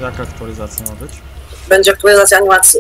Jaka aktualizacja ma być? Będzie aktualizacja animacji.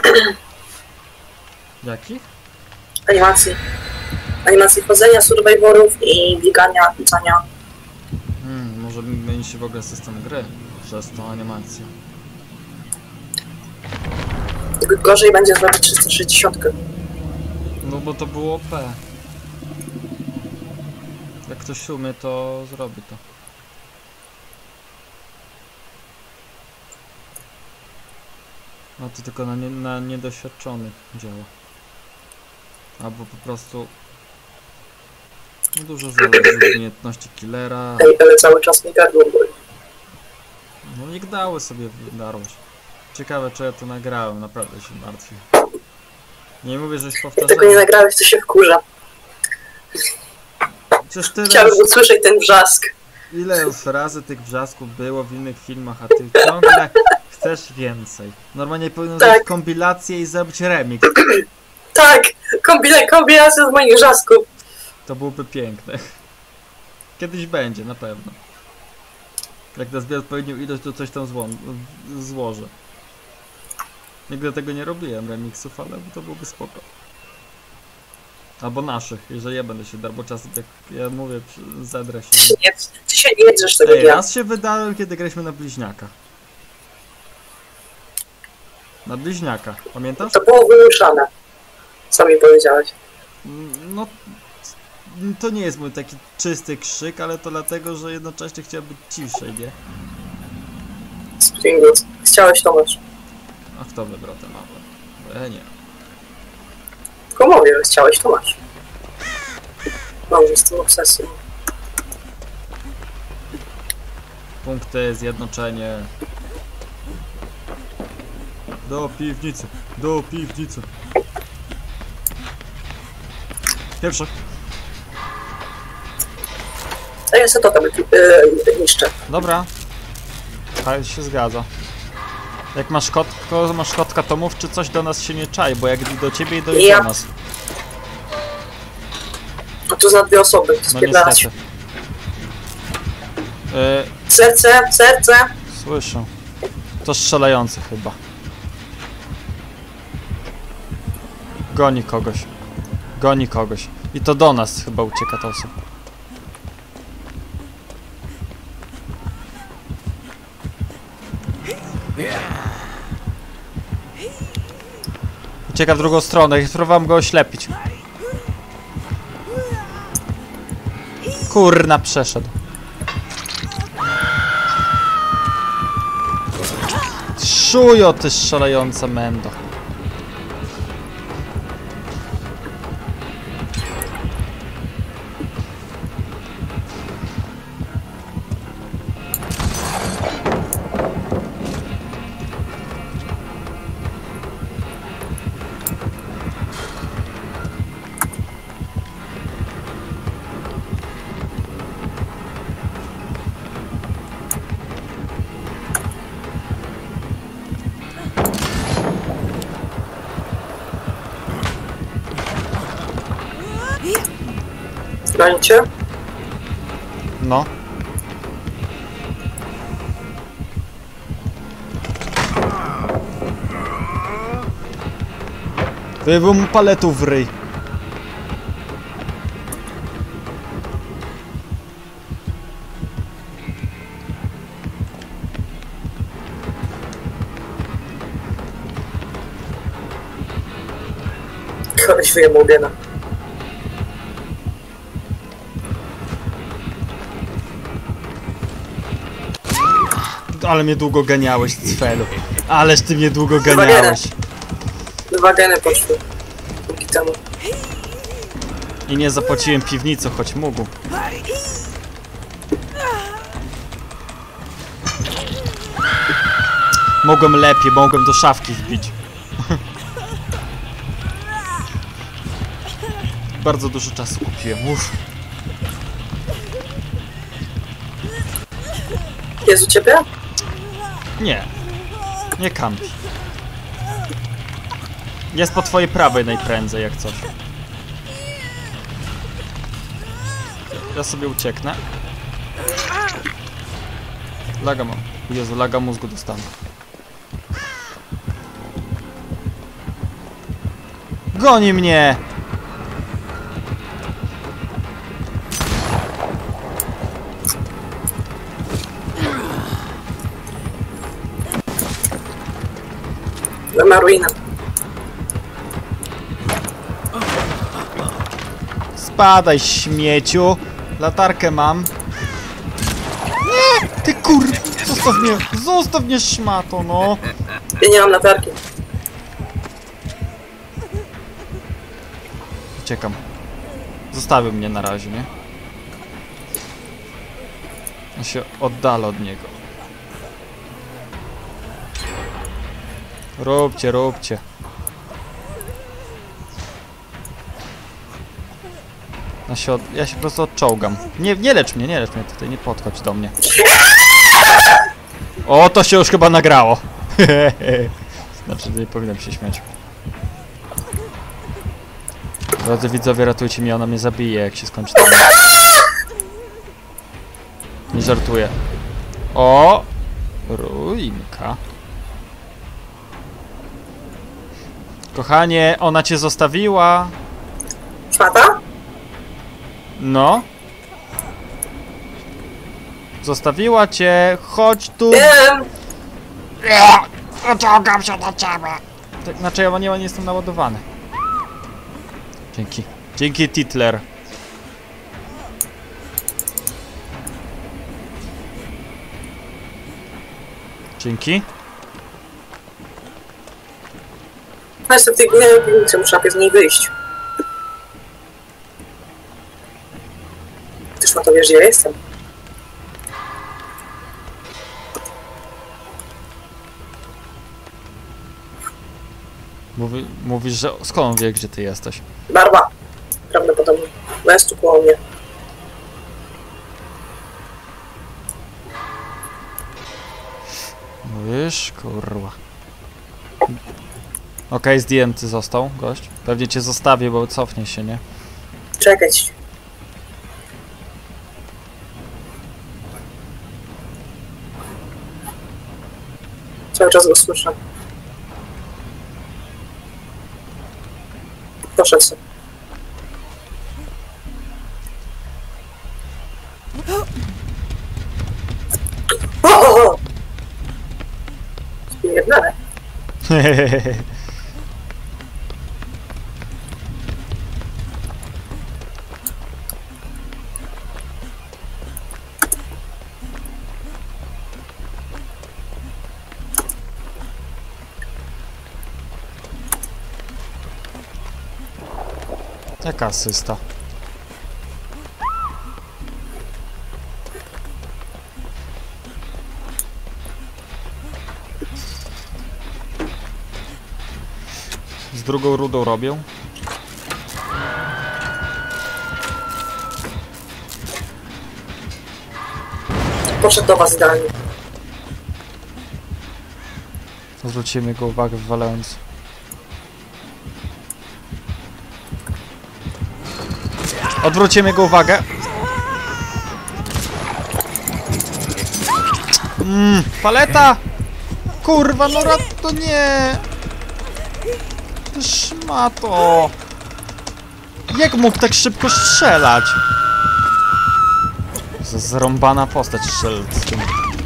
Jakich? Animacji. Animacji chodzenia, survivorów i biegania, rzucania. Może zmieni się w ogóle system gry przez tą animację. Gorzej będzie zrobić 360. No bo to było OP. Jak ktoś umie, to zrobi to. No to tylko na niedoświadczonych działa. Albo po prostu... No dużo zależy od umiejętności killera. Ej, ale cały czas mi gardło boli. No migdały sobie wydarłeś. Ciekawe, czy ja to nagrałem, naprawdę się martwię. Nie mówię, żeś Jak powtarzał. tego nie nagrałeś, to się wkurza. Przecież tyle Chciałbym usłyszeć ten wrzask. Ile już razy tych wrzasków było w innych filmach, a ty ciągle chcesz więcej. Normalnie powinno zrobić kompilację i zrobić remix. Tak! Kombinacja z moich wrzasków. To byłoby piękne. Kiedyś będzie, na pewno. Jak nazbier odpowiednią ilość, to coś tam złożę. Nigdy tego nie robiłem, remixów, ale to byłoby spoko. Albo naszych, jeżeli ja będę się dar, bo czasem jak ja mówię, zadrę się. Ty się nie jedziesz tego dnia. Raz się wydałem, kiedy graliśmy na bliźniakach. Na bliźniaka, pamiętasz? To było wymuszane. Co mi powiedziałeś? No, to nie jest mój taki czysty krzyk, ale to dlatego, że jednocześnie chciałem być ciszej, nie? Springus. Chciałeś, to masz. A kto wybrał tę mapę? Bo ja nie. Tylko mówię, że chciałeś, to masz. Dobrze, z tym obsesją. Punkty, zjednoczenie. Do piwnicy, do piwnicy. Pierwszy. A ja sobie to tam niszczę. Dobra. Ale się zgadza. Jak masz kotka, to mów, czy coś do nas się nie czai, bo jak do ciebie i do nas. A to za dwie osoby, to No spierdalać. niestety. Serce! Słyszę. To strzelający chyba. Goni kogoś. Goni kogoś. I to do nas chyba ucieka ta osoba. Ucieka w drugą stronę i spróbowałem go oślepić. Kurna, przeszedł. Szujo, ty strzelająca mendo. Gonicie? No. Wyjebał mu paletu w ryj. Koleś wyjebał biena. Ale mnie długo ganiałeś, cfelu. Ależ ty mnie długo ganiałeś. Dwa geny poszły. Dzięki temu. I nie zapłaciłem piwnicy, choć mógł. Mogłem lepiej, mogłem do szafki wbić. Bardzo dużo czasu kupiłem, uff. Jest u ciebie? Nie. Nie kampi. Jest po twojej prawej najprędzej, jak coś. Ja sobie ucieknę. Laga mam. Jezu, laga mózgu dostanę. Goni mnie! Na ruinę. Spadaj, śmieciu! Latarkę mam. Nie! Ty kur... Zostaw mnie! Zostaw mnie, szmato, no! Ja nie mam latarki. Uciekam. Zostawił mnie na razie, nie? Ja się oddalę od niego. Róbcie, róbcie. Ja się po prostu odczołgam. Nie lecz mnie tutaj, nie podchodź do mnie. O, to się już chyba nagrało. Znaczy, nie powinienem się śmiać. Drodzy widzowie, ratujcie mnie, ona mnie zabije, jak się skończy ten... Nie żartuję. O! Ruinka. Kochanie, ona cię zostawiła. Szmata? No. Zostawiła cię, chodź tu. Wiem! Ociągam się do ciebie. Tak, znaczy ja nie jestem naładowany. Dzięki. Dzięki, Titler. Dzięki. No jestem w tej górze, muszę najpierw z niej wyjść. Ty szmato wiesz, gdzie ja jestem. Mówisz, że... Skąd on wie, gdzie ty jesteś? Barba. Prawdopodobnie. No jest tu koło mnie. Mówisz? Kurwa. Okej, zdjęty został gość. Pewnie cię zostawię, bo cofnie się, nie? Czekać. Cały czas go słyszę. Poszedł sobie. O! Spierdolę. Jaka asysta? Z drugą rudą robią. Poszedł do was idealnie. Zwrócimy jego uwagę wywalając. Odwrócimy jego uwagę. Paleta! Kurwa, no to nie! Ty szmato! Jak mógł tak szybko strzelać? Zrąbana postać strzelać z tym.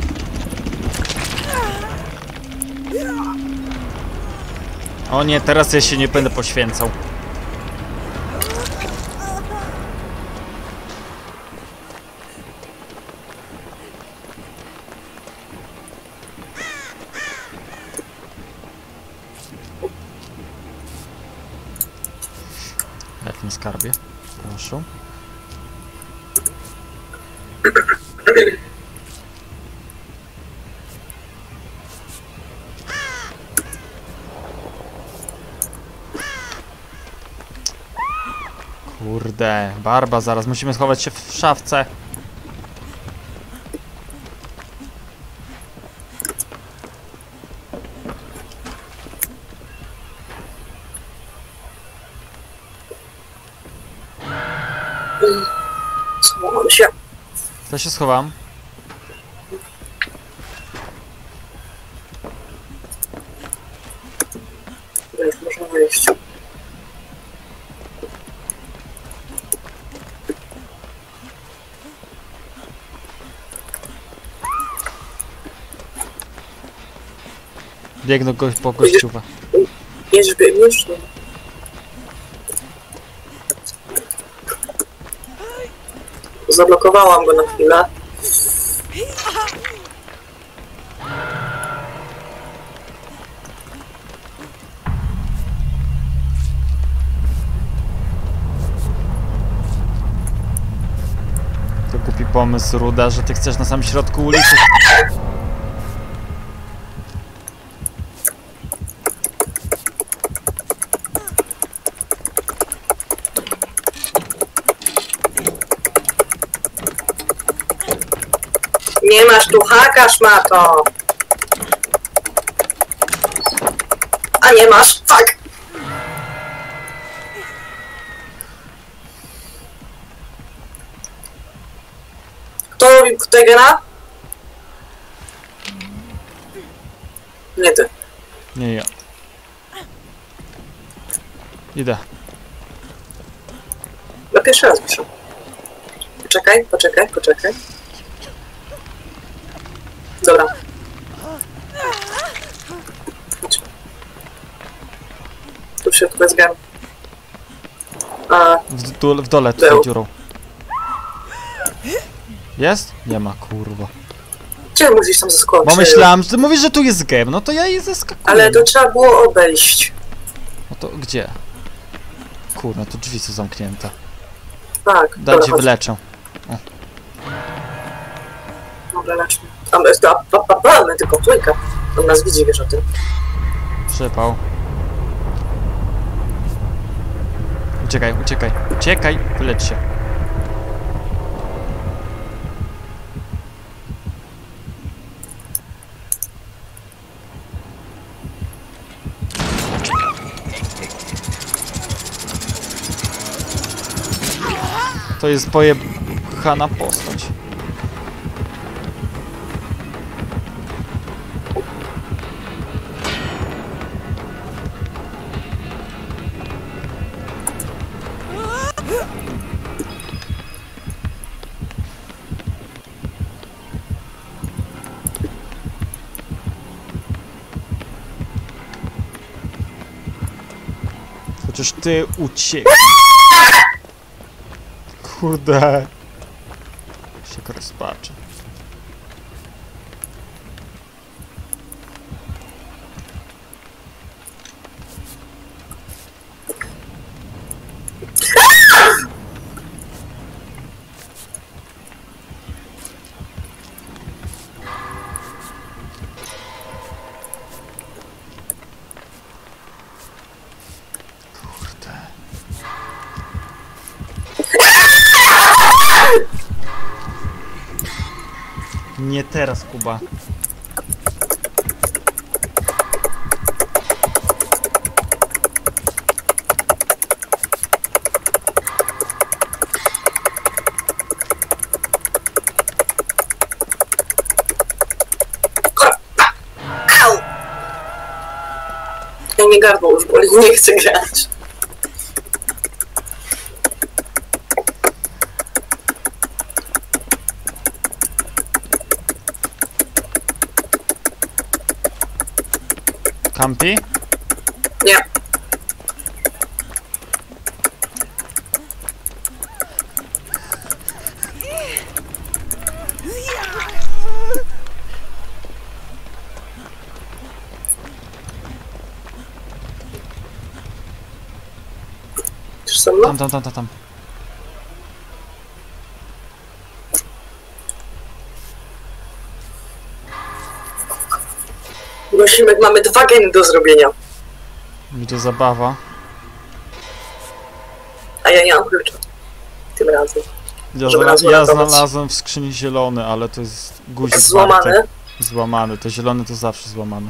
O nie, teraz ja się nie będę poświęcał. Jak nie skarbie? Proszę. Kurde, Barba, zaraz musimy schować się w szafce. Schowam się. To się schowam. Dobra, już można wyjść. Biegnę po kościoła. Biegniesz? No. Zablokowałam go na chwilę. To głupi pomysł, Ruda, że ty chcesz na samym środku ulicy. Nie masz tu haka, szmato! A nie masz? Fuck! Kto robi Tegera? Nie ty. Nie ja. Idę. Na pierwszy raz muszę. Poczekaj. Dobra. Chodź. Tu w środku jest gen. A, W dole, tutaj dziurą. Jest? Nie ma, kurwa. gdzie musisz tam zaskoczyć? Bo myślałem, że ty mówisz, że tu jest gem, no to ja jej zeskakuję. Ale to trzeba było obejść. No to gdzie? Kurwa, to drzwi są zamknięte. Tak, Daj ci chodź. wyleczę. Dobra, leczmy. My tylko trójka. On nas widzi, wiesz o tym. Przypał. Uciekaj, wylecz się. To jest pojebana postać. Chociaż ty uciekł. Kurde. Się rozpaczy. Nie teraz, Kuba. Au! Ja mnie gardło już boli, nie chcę grać. Kampi? Nie. Już ze mną? Tam. Mamy 2 geny do zrobienia. Będzie zabawa. A ja nie mam klucza. Tym razem. Ja znalazłem w skrzyni zielony, ale to jest guzik Złamany. warty. Złamany. To zielony to zawsze złamany.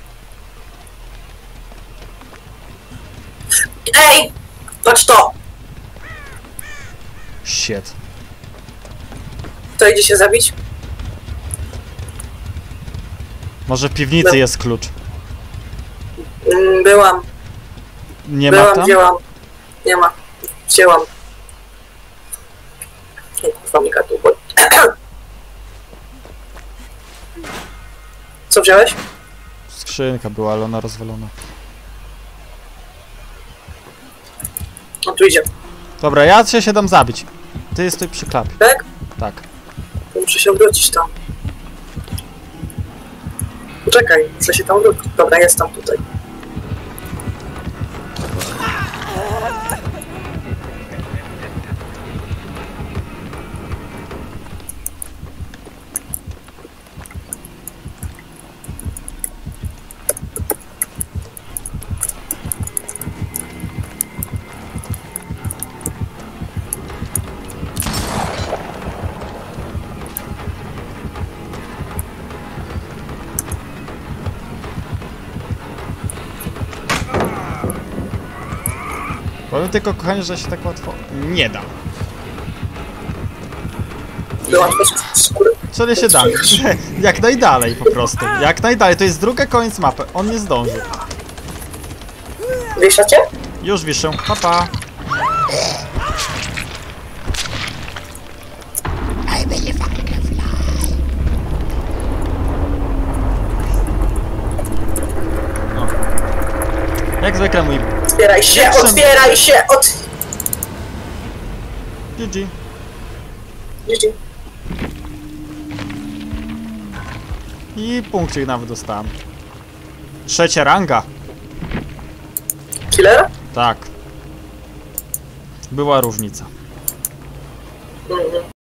Ej! Patrz to! Shit. To idzie się zabić? Może w piwnicy jest klucz. Byłam. Nie ma Byłam, tam? wzięłam. Nie ma. Wzięłam. Nie, kurwa, mi kartu boli. Co wziąłeś? Skrzynka była, ale ona rozwalona. On tu idzie. Dobra, ja się dam zabić. Ty stój przy klapie. Tak? Tak. To muszę się wrócić tam. Poczekaj, muszę się tam wrócić. Dobra, jestem tutaj. Powiem tylko, kochanie, że się tak łatwo nie da. Byłam bez skóry. Co nie się da? Jak najdalej po prostu. Jak najdalej. To jest druga koniec mapy. On nie zdąży. Wieszacie? Już wiszę. Pa, pa. No. Jak zwykle mój Otwieraj się, Jestem. otwieraj się! GG. GG. I punkcik nawet dostałem. 3. ranga. Killer? Tak. Była różnica.